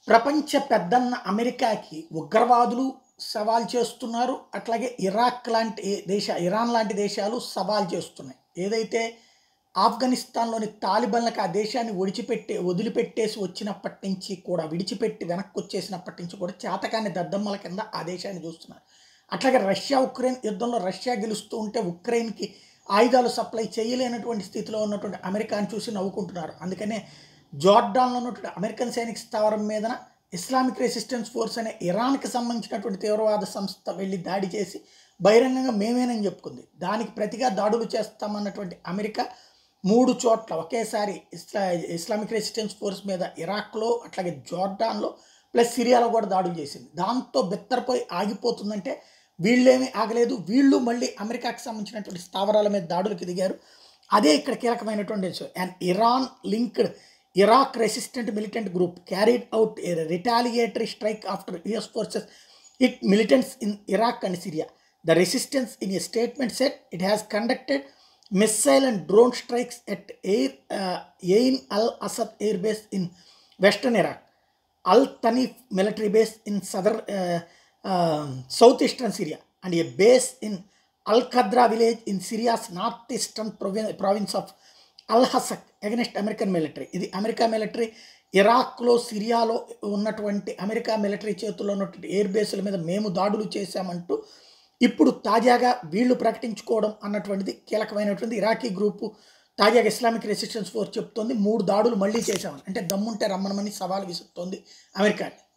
ప్రపంచ పెద్దన్న అమెరికాకి ఉగ్రవాదులు సవాల్ చేస్తున్నారు. అట్లాగే ఇరాక్ లాంటి ఇరాన్ లాంటి దేశాలు సవాల్ చేస్తున్నాయి. ఏదైతే ఆఫ్ఘనిస్తాన్‌లోని తాలిబాన్‌లకు ఆ దేశాన్ని వదిలిపెట్టేసి వచ్చినప్పటి నుంచి కూడా విడిచిపెట్టి వెనక్కొచ్చేసినప్పటి నుంచి కూడా చేతకాని దద్దమ్మల కింద ఆ దేశాన్ని చూస్తున్నారు. అట్లాగే రష్యా, ఉక్రెయిన్ యుద్ధంలో రష్యా గెలుస్తూ ఉంటే ఉక్రెయిన్‌కి ఆయుధాలు సప్లై చేయలేనటువంటి స్థితిలో ఉన్నటువంటి అమెరికాను చూసి నవ్వుకుంటున్నారు. అందుకనే జోర్డాన్‌లో ఉన్నటువంటి అమెరికన్ సైనిక స్థావరం మీదన ఇస్లామిక్ రెసిస్టెన్స్ ఫోర్స్ అనే ఇరాన్‌కి సంబంధించినటువంటి తీవ్రవాద సంస్థ వెళ్లి దాడి చేసి బహిరంగంగా మేమేనని చెప్పుకుంది. దానికి ప్రతిగా దాడులు చేస్తామన్నటువంటి అమెరికా 3 చోట్ల ఒకేసారి ఇస్లామిక్ రెసిస్టెన్స్ ఫోర్స్ మీద ఇరాక్‌లో, అట్లాగే జోర్డాన్‌లో ప్లస్ సిరియాలో కూడా దాడులు చేసింది. దాంతో బిత్తరపోయి ఆగిపోతుందంటే వీళ్ళేమీ ఆగలేదు. వీళ్ళు మళ్ళీ అమెరికాకి సంబంధించినటువంటి స్థావరాల మీద దాడులకు దిగారు. అదే ఇక్కడ కీలకమైనటువంటి విషయం. And Iran linked Iraq resistant militant group carried out a retaliatory strike after US forces hit militants in Iraq and Syria. The resistance, in a statement, said it has conducted missile and drone strikes at Ain al-Assad Air Base in western Iraq, Al-Tanif military base in southeastern Syria, and a base in Al-Qadra village in Syria's northeastern province of అల్-హసక్ against American military. ఇది America military ఇరాక్లో, సిరియాలో ఉన్నటువంటి America military చేతుల్లో ఉన్నటువంటి air బేస్ల మీద మేము దాడులు చేశామంటూ ఇప్పుడు తాజాగా వీళ్ళు ప్రకటించుకోవడం అన్నటువంటిది కీలకమైనటువంటి. ఇరాకీ గ్రూపు తాజాగా ఇస్లామిక్ రెసిస్టెన్స్ ఫోర్స్ చెప్తోంది 3 దాడులు మళ్ళీ చేశామని. అంటే దమ్ముంటే రమ్మనమని సవాల్ విసురుతోంది అమెరికాని.